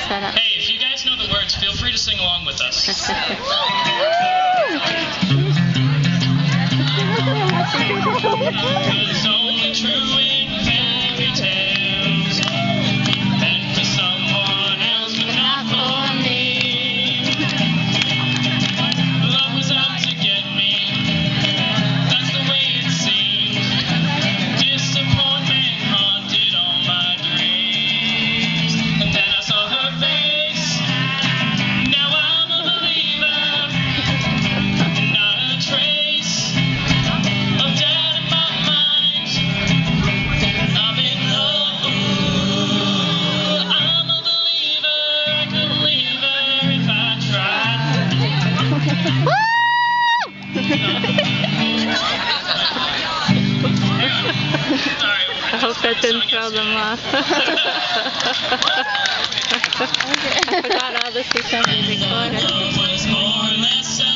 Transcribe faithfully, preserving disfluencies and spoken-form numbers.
Shut up. Hey, if you guys know the words, feel free to sing along with us. It's only true in fairy tales, and for someone else, but not for me. Love was out to get me, that's the way it seemed. Disappointment haunted all my dreams, and then I saw her face. Now I'm a believer, not a trace of doubt in my mind. I'm in love. Ooh, I'm a believer. I could leave her if I tried. I hope that didn't throw them off. I forgot all this was going to be recorded.